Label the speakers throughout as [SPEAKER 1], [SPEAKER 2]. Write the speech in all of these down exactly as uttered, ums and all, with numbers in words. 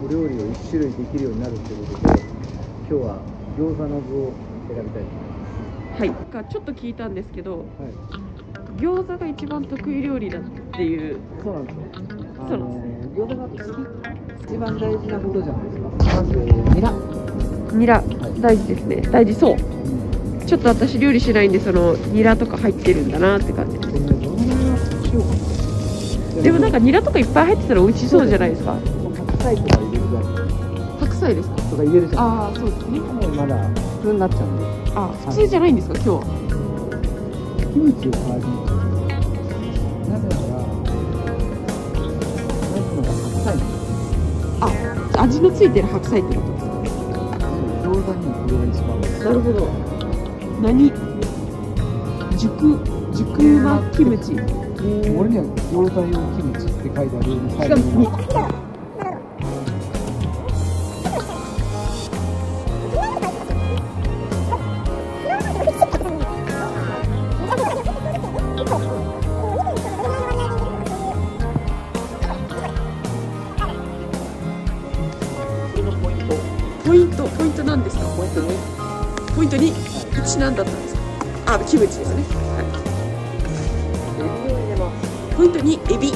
[SPEAKER 1] お料理をいち種類できるようになるということで、今日は餃子の具を選びたいと思います。
[SPEAKER 2] はい。かちょっと聞いたんですけど、
[SPEAKER 1] はい、
[SPEAKER 2] 餃子が一番得意料理だっていう。
[SPEAKER 1] そうなんですよ。あ
[SPEAKER 2] そう
[SPEAKER 1] の餃子が次一番大事なことじゃないですか。まずニラ。
[SPEAKER 2] ニラ、
[SPEAKER 1] はい、
[SPEAKER 2] 大事ですね。大事そう。
[SPEAKER 1] うん、
[SPEAKER 2] ちょっと私料理しないんで、そのニラとか入ってるんだなって感じ。
[SPEAKER 1] これね、どのぐらいしようかな。
[SPEAKER 2] でもなんかニラとかいっぱい入ってたら美味しそうじゃないですか。
[SPEAKER 1] 白菜とか入れるじゃないですか。
[SPEAKER 2] 白菜ですか。
[SPEAKER 1] とか入れるじゃない
[SPEAKER 2] ああ、そうですね。
[SPEAKER 1] ですか。まだ普通になっちゃうんで。
[SPEAKER 2] あ、普通じゃないんですか、今日は。
[SPEAKER 1] キムチを加えてみた。なぜなら、まずのが白菜なんです。
[SPEAKER 2] あ、味のついてる白菜ってことですか。
[SPEAKER 1] 餃子にこれが一番美味しい。
[SPEAKER 2] なるほど。何？熟熟うまキムチ。
[SPEAKER 1] 俺には餃子用キムチって書いてあるような最後に。
[SPEAKER 2] ポイント、ポイントなんですか。
[SPEAKER 1] ポイントに、
[SPEAKER 2] ポイントに、
[SPEAKER 1] はい、
[SPEAKER 2] いちなんだったんですか。あ、キムチですね。は
[SPEAKER 1] エビを入れます。
[SPEAKER 2] い。ポイントに、エビ。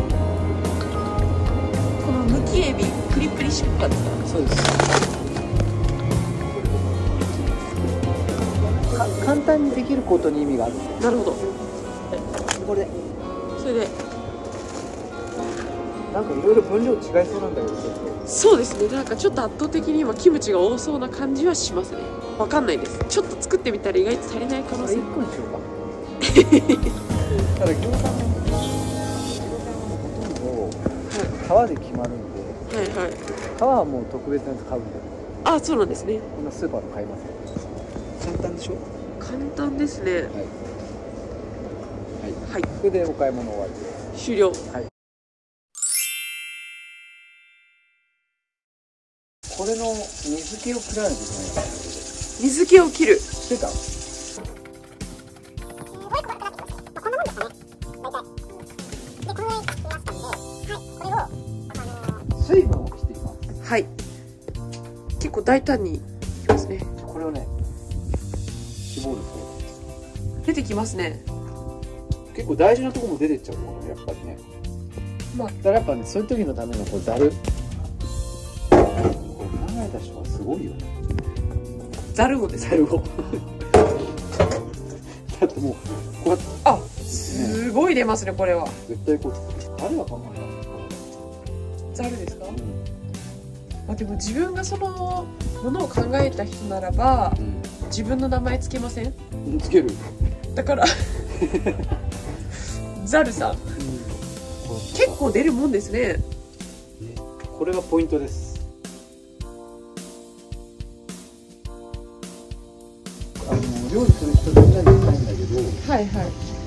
[SPEAKER 2] このむきエビ、プリプリ食感ですか。
[SPEAKER 1] そうです。か簡単にできることに意味があるんですよ。
[SPEAKER 2] なるほど。
[SPEAKER 1] これで
[SPEAKER 2] それで、
[SPEAKER 1] なんかいろいろ分量違いそうなんだけど、ちょっと
[SPEAKER 2] そうですね。なんかちょっと圧倒的に今キムチが多そうな感じはしますね。わかんないです。ちょっと作ってみたら意外と足りない可能性。
[SPEAKER 1] いっこにしようか。ただ餃子のほとんど皮で決まるんで、
[SPEAKER 2] はいはい。
[SPEAKER 1] 皮はもう特別なやつ買うんで、
[SPEAKER 2] あ、そうなんですね。
[SPEAKER 1] こんなスーパーで買いますよ。簡単でしょ。
[SPEAKER 2] 簡単ですね。
[SPEAKER 1] はい。
[SPEAKER 2] はい。
[SPEAKER 1] これでお買い物終わりです。
[SPEAKER 2] 終了。
[SPEAKER 1] はい。これの水気を切らないといけない。
[SPEAKER 2] 水気を切る。
[SPEAKER 1] してた？水分を切っていきます。
[SPEAKER 2] はい。結構大胆にいきますね。
[SPEAKER 1] これをね、絞ると
[SPEAKER 2] 出てきますね。
[SPEAKER 1] 結構大事なところも出てっちゃうのかな、やっぱりね。まあ、だからやっぱね、そういう時のためのこうざる。これ考えた人はすごいよね。
[SPEAKER 2] ざるをですか。
[SPEAKER 1] ざるを。だってもうこうやって、
[SPEAKER 2] あ、すごい出ますね、これは。
[SPEAKER 1] 絶対こう誰が考えたの？
[SPEAKER 2] ざるですか。
[SPEAKER 1] うん、
[SPEAKER 2] まあ、でも自分がそのものを考えた人ならば、
[SPEAKER 1] うん、
[SPEAKER 2] 自分の名前つけません？
[SPEAKER 1] つける。
[SPEAKER 2] だからざるさん、
[SPEAKER 1] うん、
[SPEAKER 2] 結構出るもんですね。
[SPEAKER 1] ね、これがポイントです。あの料理する人みんなに言いたいんだけど、
[SPEAKER 2] はいはい。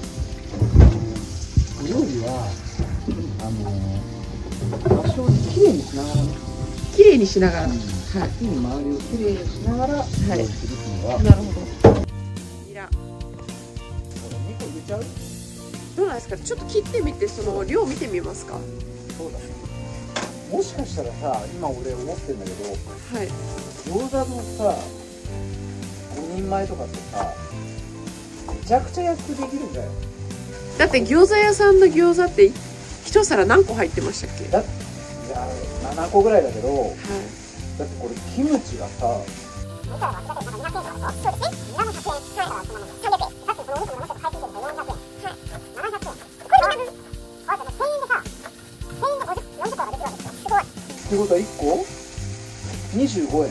[SPEAKER 1] 料理はあの多少きれいにしながらね、
[SPEAKER 2] 綺麗にしながら、
[SPEAKER 1] うん、
[SPEAKER 2] はい。
[SPEAKER 1] 火に周りをきれいにしながら料理するのが、
[SPEAKER 2] なるほど。ニラ。
[SPEAKER 1] これにこ入れちゃう？
[SPEAKER 2] どうなんですか。ちょっと切ってみて、その量見てみますか。
[SPEAKER 1] そうだね。もしかしたらさ、今俺思ってんだけど、
[SPEAKER 2] はい。
[SPEAKER 1] 餃子のさ、ごにんまえとかってさ、めちゃくちゃ安くできるんじゃない？
[SPEAKER 2] だって餃子屋さんの餃子って一皿何個入ってましたっけ？
[SPEAKER 1] だいやななこぐらいだけど、
[SPEAKER 2] はい。
[SPEAKER 1] だってこれキムチがさ、ってことはいっこにじゅうごえん。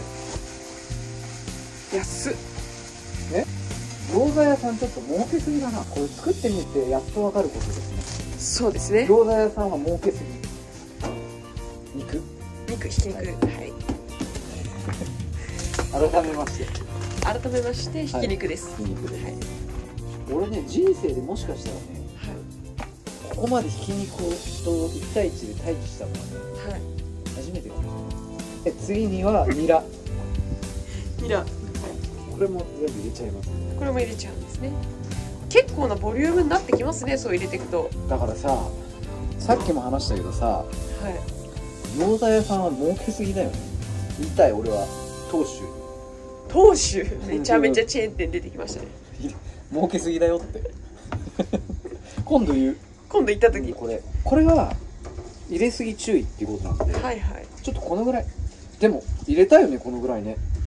[SPEAKER 2] 安っ。
[SPEAKER 1] ね、餃子屋さんちょっと儲けすぎだな。これ作ってみてやっとわかることですね。
[SPEAKER 2] そうですね。
[SPEAKER 1] 餃子屋さんは儲けすぎ。肉
[SPEAKER 2] 肉、ひき肉、はい。
[SPEAKER 1] 改めまして。
[SPEAKER 2] 改めましてひき肉です。
[SPEAKER 1] ひき肉です。
[SPEAKER 2] はい。
[SPEAKER 1] 俺ね、人生でもしかしたらね、
[SPEAKER 2] はい。
[SPEAKER 1] ここまでひき肉といち対いちで対峙したのはね、
[SPEAKER 2] はい。
[SPEAKER 1] 初めてかもしれない。で次にはニラ。
[SPEAKER 2] ニラ。
[SPEAKER 1] これも全部入れちゃいます。
[SPEAKER 2] これも入れちゃうんですね。結構なボリュームになってきますね、そう入れていくと。
[SPEAKER 1] だからさ、さっきも話したけどさ、
[SPEAKER 2] はい。
[SPEAKER 1] 餃子屋さんは儲けすぎだよね。言いたい俺は当主
[SPEAKER 2] 当主めちゃめちゃチェーン店出てきましたね。
[SPEAKER 1] 儲けすぎだよって今度言う。
[SPEAKER 2] 今度行った時
[SPEAKER 1] これこれは入れすぎ注意っていうことなんで、
[SPEAKER 2] はいはい、
[SPEAKER 1] ちょっとこのぐらいでも入れたいよね、このぐらいね。